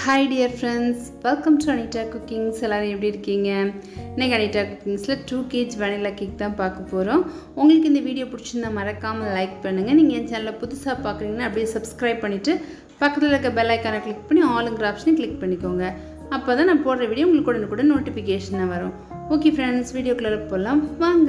Hi dear friends, welcome to Anita Cookings. எல்லாரும் எப்படி இருக்கீங்க? இன்னைக்கு Anita Cookingsல 2 kg vanilla cake தான் பார்க்க போறோம். உங்களுக்கு இந்த வீடியோ பிடிச்சிருந்தா மறக்காம லைக் பண்ணுங்க. நீங்க என் சேனலை புதுசா பார்க்கறீங்கன்னா அப்படியே subscribe பண்ணிட்டு பக்கத்துல இருக்க bell icon-ஐ கிளிக் பண்ணி all-ங்கற ஆப்ஷனை கிளிக் பண்ணிக்கோங்க. அப்பதான் நான் போடுற வீடியோ உங்களுக்கு உடனுக்குடன் நோட்டிஃபிகேஷனா வரும். ஓகே फ्रेंड्स, வீடியோக்குள்ள போலாம் வாங்க.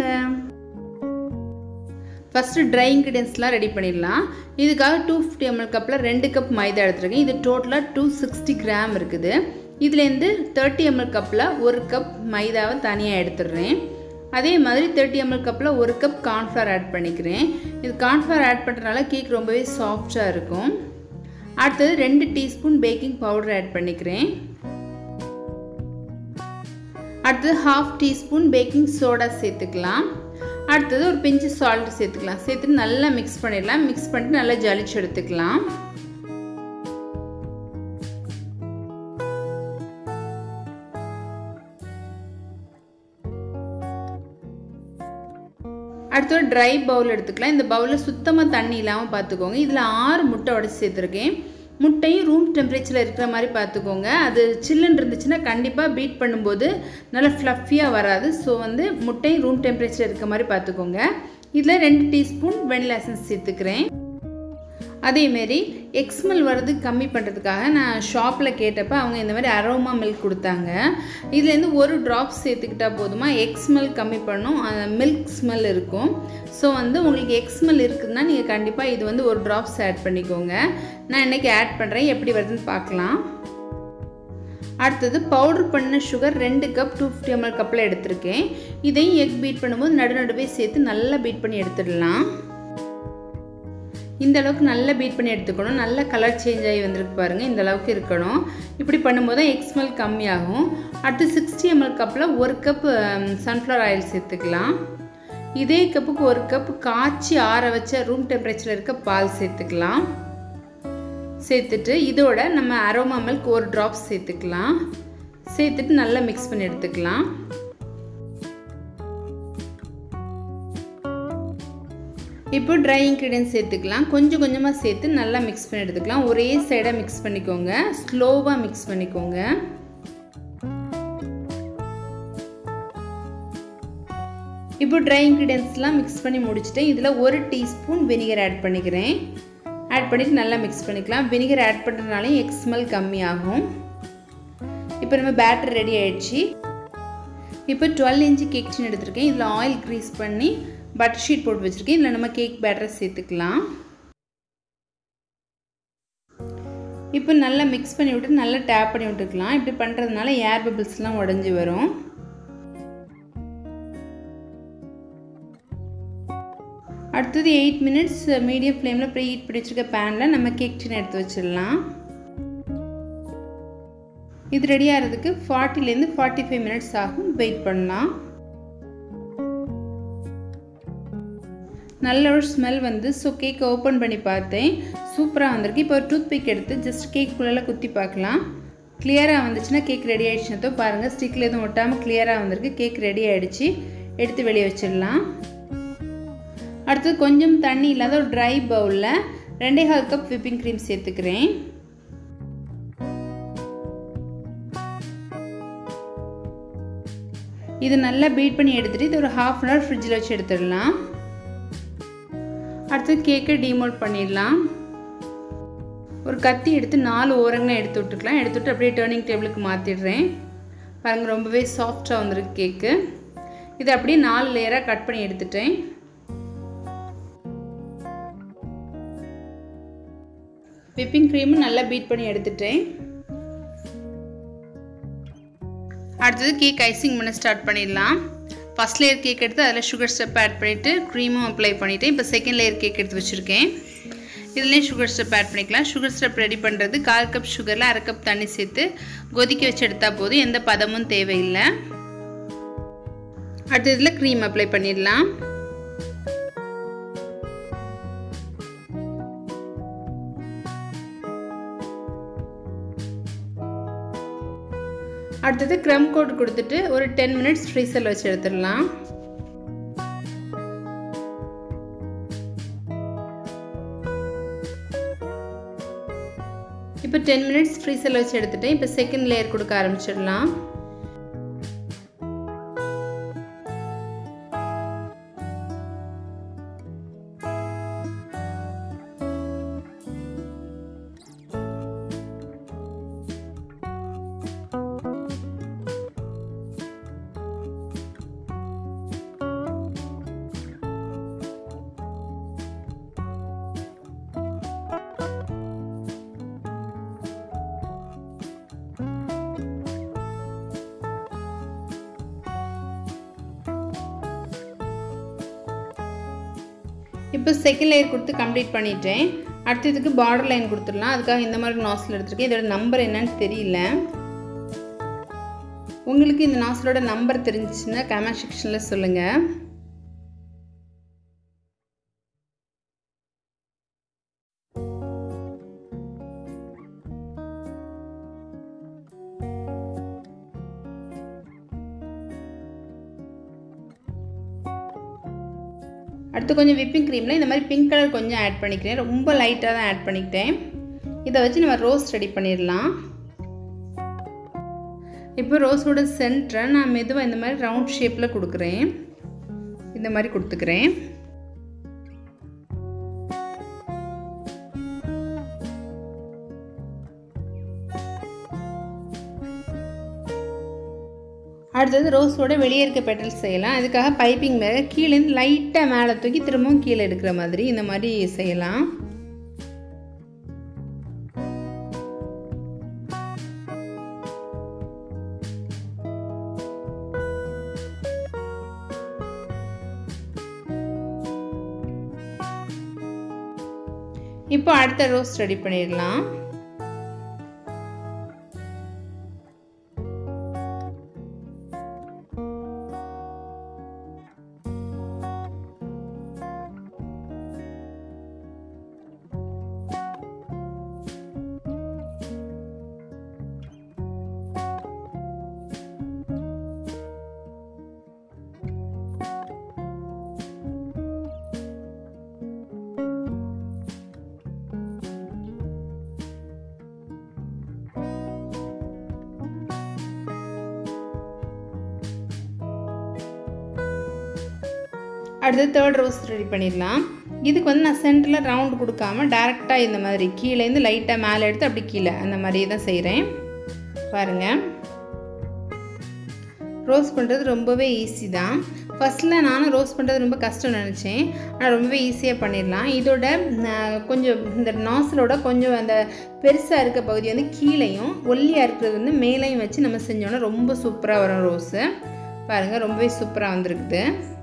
First dry ingredients ready பண்ணிடலாம். இதுக்காக 250 ml கப்ல 2 கப் மைதா எடுத்துருக்கேன். இது டோட்டலா 260 கிராம் இருக்குது. இதுல இருந்து 30 ml கப்ல 1 கப் மைதாவை தனியா எடுத்துறேன். அதே மாதிரி 30 ml கப்ல 1 கப் corn flour ஆட் பண்ணிக்கிறேன். இது corn flour ஆட் பண்றனால கேக் ரொம்பவே சாஃப்ட்டா இருக்கும். அடுத்து 2 டீஸ்பூன் பேக்கிங் பவுடர் ஆட் பண்ணிக்கிறேன். அடுத்து 1/2 டீஸ்பூன் பேக்கிங் சோடா சேர்த்துக்கலாம். அடுத்து ஒரு பிஞ்ச் சால்ட் சேர்த்துக்கலாம். சேர்த்து நல்லா mix பண்ணிடலாம். mix பண்ணிட்டு நல்லா ஜலிச்சு எடுத்துக்கலாம். அடுத்து ஒரு dry bowl எடுத்துக்கலாம். இந்த பவுல்ல சுத்தமா தண்ணி இல்லாம பாத்துக்கோங்க. இதுல 6 முட்டை உடைச்சு சேர்த்திருக்கேன். முட்டையும் ரூம் டெம்பரேச்சர்ல இருக்கிற மாதிரி பாத்துக்கோங்க. அது சில்லுன்னு இருந்துச்சுனா கண்டிப்பா பீட் பண்ணும்போது நல்ல ஃப்ளஃபியா வராது. சோ முட்டையும் ரூம் டெம்பரேச்சர்ல இருக்கிற மாதிரி பாத்துக்கோங்க. இதுல 2 டீஸ்பூன் வெனிலா எசன்ஸ் சேர்த்துக்கிறேன். அதே மாதிரி எக் ஸ்மெல் வரது கம்மி பண்றதுக்காக நான் ஷாப்ல கேட்டப்ப அவங்க இந்த மாதிரி அரோமா மில்க் கொடுத்தாங்க. இதுல இருந்து ஒரு டிராப் சேர்த்துக்கிட்டா போதுமா எக் ஸ்மெல் கம்மி பண்ணும். மில்க் ஸ்மெல் இருக்கும். சோ உங்களுக்கு எக் ஸ்மெல் இருக்குன்னா நீங்க கண்டிப்பா இது ஒரு டிராப்ஸ் ஆட் பண்ணிக்கோங்க. நான் இன்னைக்கு ஆட் பண்றேன். எப்படி வருதுன்னு பார்க்கலாம். அடுத்து பவுடர் பண்ண சுகர் 2 கப் 250 ml கப்ல எடுத்துர்க்கேன். இதையும் எக் பீட் பண்ணும்போது நடுநடுவே சேர்த்து நல்லா பீட் பண்ணி எடுத்துடலாம். இந்த அளவுக்கு நல்லா பீட் பண்ணி எடுத்துக்கணும். நல்ல கலர் சேஞ்ச் ஆகி வந்திருக்கு பாருங்க. இந்த அளவுக்கு இருக்கணும். இப்படி பண்ணும்போது எக் ஸ்மெல் கம்மியாகும். அடுத்து 60 ml கப்ல 1 கப் sunflower oil சேர்த்துக்கலாம். இதே கப்புக்கு 1 கப் காய்ச்சி ஆற வச்ச ரூம் டெம்பரேச்சர்ல இருக்க பால் சேர்த்துக்கலாம். சேர்த்துட்டு இதோட நம்ம அரோமா மில்க் 1 டிராப் சேர்த்துக்கலாம். சேர்த்துட்டு நல்லா mix பண்ணி எடுத்துக்கலாம். இப்போ dry ingredients சேர்த்துக்கலாம். கொஞ்சம் கொஞ்சமா சேர்த்து நல்லா mix பண்ணி எடுத்துக்கலாம். ஒரே சைடா mix பண்ணிக்கோங்க. ஸ்லோவா mix பண்ணிக்கோங்க. இப்போ dry ingredientsலாம் mix பண்ணி முடிச்சிட்டேன். இதுல 1 டீஸ்பூன் வினிகர் ஆட் பண்ணிக்கிறேன். ஆட் பண்ணிட்டு நல்லா mix பண்ணிக்கலாம். வினிகர் ஆட் பண்றதுனால எக் ஸ்மெல் கம்மி ஆகும். இப்போ நம்ம பேட்டர் ரெடி ஆயிடுச்சு. இப்போ 12 inch கேக் டின் எடுத்துர்க்கேன். இதுல ஆயில் grease பண்ணி பட்டர் ஷீட் போட்டு வச்சிருக்கேன். இதுல நம்ம கேக் பேட்டரை சேர்த்துக்கலாம். இப்போ நல்லா mix பண்ணி விட்டு நல்லா டேப் பண்ணி விட்டுக்கலாம். இப்படி பண்றதுனால ஏர் பபிள்ஸ்லாம் உடைஞ்சு வரும். அடுத்து 8 minutes மீடியம் ஃப்ளேம்ல ப்ரீ ஹீட் பண்ணி வச்சிருக்க panல நம்ம கேக் டின் எடுத்து வச்சிரலாம். இது ரெடி ஆகிறதுக்கு 40 ல இருந்து 45 minutes ஆகும். வெயிட் பண்ணலாம். நல்ல ஒரு ஸ்மெல் சோ கேக் ஓபன் பண்ணி பார்த்தேன். சூப்பரா வந்திருக்கு. இப்போ ஒரு டூத் பிக் எடுத்து ஜஸ்ட் கேக் குள்ள குத்தி பார்க்கலாம். கிளியரா வந்துச்சுனா கேக் ரெடி ஆயிடுச்சுனோ பாருங்க. ஸ்டிக்ல எதுவும் ஒட்டாம கிளியரா வந்திருக்கு. கேக் ரெடி ஆயிடுச்சு. எடுத்து வெளிய வச்சிரலாம். அடுத்து கொஞ்சம் தண்ணி இல்லாத ஒரு dry பவுல்ல 2.5 கப் whipping cream சேர்த்துக்கிறேன். இது நல்லா பீட் பண்ணி எடுத்துட்டு இது ஒரு 1/2 hour ஃப்ரிட்ஜ்ல வச்சு எடுத்துடலாம். அடுத்து கேக்கை டீமோல்ட் பண்ணிடலாம். ஒரு கத்தி எடுத்து 4 ஓரங்களை எடுத்து விட்டுக்கலாம். எடுத்துட்டு அப்படியே டர்னிங் டேபிளுக்கு மாத்திடுறேன். பாருங்க ரொம்பவே சாஃப்ட்டா வந்திருக்கு கேக். இது அப்படியே 4 லேயரா கட் பண்ணி எடுத்துட்டேன். whipping cream நல்லா பீட் பண்ணி எடுத்துட்டேன். அடுத்து கேக் ஐசிங் பண்ண ஸ்டார்ட் பண்ணிடலாம். ஃபர்ஸ்ட் லேயர் கேக் எடுத்து அதில் சுகர் ஸ்டெப் ஆட் பண்ணிட்டு க்ரீமும் அப்ளை பண்ணிட்டேன். இப்போ செகண்ட் லேயர் கேக் எடுத்து வச்சிருக்கேன். இதுலயே சுகர் ஸ்டெப் ஆட் பண்ணிக்கலாம். சுகர் ஸ்டெப் ரெடி பண்றது 1/4 கப் சுகர்ல 1/2 கப் தண்ணி சேர்த்து கொதிக்க வச்சு எடுத்தா போதும். எந்த பதமும் தேவையில்லை. அடுத்து இதுல க்ரீம் அப்ளை பண்ணிடலாம். அடுத்து க்ரம் கோட் கொடுத்துட்டு ஒரு 10 minutes ஃப்ரீசர்ல வச்சு எடுத்துடலாம். இப்போ இப்போ 10 மினிட்ஸ் ஃப்ரீசரில் வச்சு எடுத்துட்டேன். இப்போ செகண்ட் லேயர் கொடுக்க ஆரம்பிச்சிடலாம். இப்போ செகண்ட் லேயர் கொடுத்து கம்ப்ளீட் பண்ணிட்டேன். அடுத்ததுக்கு பார்டர் லைன் கொடுத்துடலாம். அதுக்காக இந்த மாதிரி நாஸ்ல் எடுத்துருக்கேன். இதோட நம்பர் என்னன்னு தெரியல. உங்களுக்கு இந்த நாஸ்லோட நம்பர் தெரிஞ்சிச்சுன்னா கமெண்ட் செக்ஷனில் சொல்லுங்கள். அடுத்து கொஞ்சம் விப்பிங் க்ரீமில் இந்த மாதிரி பிங்க் கலர் கொஞ்சம் ஆட் பண்ணிக்கிறேன். ரொம்ப லைட்டாக தான் ஆட் பண்ணிக்கிட்டேன். இதை வச்சு நம்ம ரோஸ் ரெடி பண்ணிடலாம். இப்போ ரோஸோட சென்டரை நான் மெதுவாக இந்த மாதிரி ரவுண்ட் ஷேப்பில் கொடுக்குறேன். இந்த மாதிரி கொடுத்துக்கிறேன். அடுத்தது ரோஸோட வெளியே இருக்க பெட்டல்ஸ் செய்யலாம். அதுக்காக பைப்பிங் மேலே கீழேருந்து லைட்டாக மேலே தூக்கி திரும்பவும் கீழே எடுக்கிற மாதிரி இந்த மாதிரி செய்யலாம். இப்போ அடுத்த ரோஸ் ரெடி பண்ணிடலாம். அடுத்து தேர்ட் ரோஸ் ரெடி பண்ணிடலாம். இதுக்கு வந்து நான் சென்டரில் ரவுண்ட் கொடுக்காம டேரெக்டாக இந்த மாதிரி கீழேருந்து லைட்டாக மேலே எடுத்து அப்படி கீழே அந்த மாதிரி தான் செய்கிறேன். பாருங்கள், ரோஸ் பண்ணுறது ரொம்பவே ஈஸி தான். ஃபஸ்ட்டில் நானும் ரோஸ் பண்ணுறது ரொம்ப கஷ்டம் நினச்சேன். ஆனால் ரொம்பவே ஈஸியாக பண்ணிடலாம். இதோட கொஞ்சம் இந்த நாசலோட கொஞ்சம் அந்த பெருசாக இருக்க பகுதி வந்து கீழேயும் ஒல்லியாக இருக்கிறது வந்து மேலேயும் வச்சு நம்ம செஞ்சோன்னா ரொம்ப சூப்பராக வரும் ரோஸு. பாருங்கள், ரொம்பவே சூப்பராக வந்திருக்குது.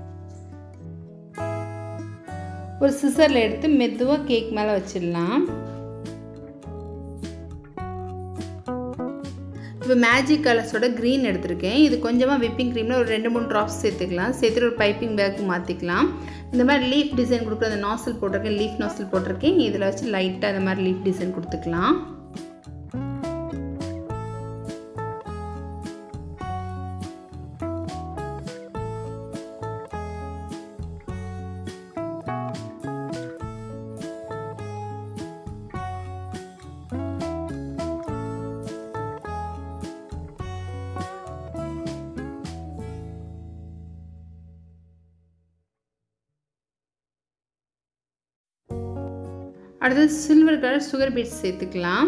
ஒரு சிசரில் எடுத்து மெதுவாக கேக் மேலே வச்சிடலாம். இப்போ மேஜிக் கலர்ஸோட க்ரீன் எடுத்திருக்கேன். இது கொஞ்சமாக விப்பிங் க்ரீமில் ஒரு 2-3 ட்ராப்ஸ் சேர்த்துக்கலாம். சேர்த்துட்டு ஒரு பைப்பிங் பேக்கு மாற்றிக்கலாம். இந்த மாதிரி லீஃப் டிசைன் கொடுக்குற அந்த நாசல் போட்டிருக்கேன், லீஃப் நாசல் போட்டிருக்கேன். இதில் வச்சு லைட்டாக இந்த மாதிரி லீஃப் டிசைன் கொடுத்துக்கலாம். அடுத்து சில்வர் கலர் சுகர் பீட்ஸ் சேர்த்துக்கலாம்.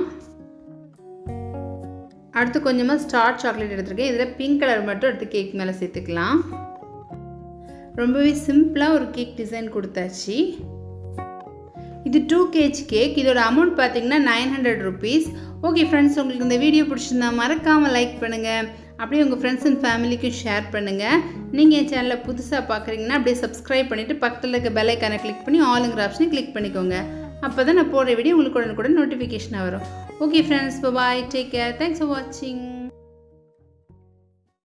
அடுத்து கொஞ்சமாக ஸ்டார் சாக்லேட் எடுத்துருக்கேன். இதில் பிங்க் கலர் மட்டும் எடுத்து கேக் மேலே சேர்த்துக்கலாம். ரொம்பவே சிம்பிளாக ஒரு கேக் டிசைன் கொடுத்தாச்சு. இது 2 kg கேக். இதோட அமௌண்ட் பார்த்தீங்கன்னா 900 rupees. ஓகே ஃப்ரெண்ட்ஸ், உங்களுக்கு இந்த வீடியோ பிடிச்சிருந்தா மறக்காமல் லைக் பண்ணுங்கள். அப்படியே உங்கள் ஃப்ரெண்ட்ஸ் அண்ட் ஃபேமிலிக்கும் ஷேர் பண்ணுங்கள். நீங்கள் என் சேனலை புதுசாக பார்க்குறீங்கன்னா அப்படியே சப்ஸ்கிரைப் பண்ணிவிட்டு பக்கத்தில் இருக்க பெல் ஐக்கானை கிளிக் பண்ணி ஆளுங்கிற ஆப்ஷனை கிளிக் பண்ணிக்கோங்க. அப்போ தான் நான் போடுற வீடியோ உங்களுக்கு உடனுக்குடன் நோட்டிஃபிகேஷனாக வரும். Okay friends, bye, take care, thanks for வாட்சிங்.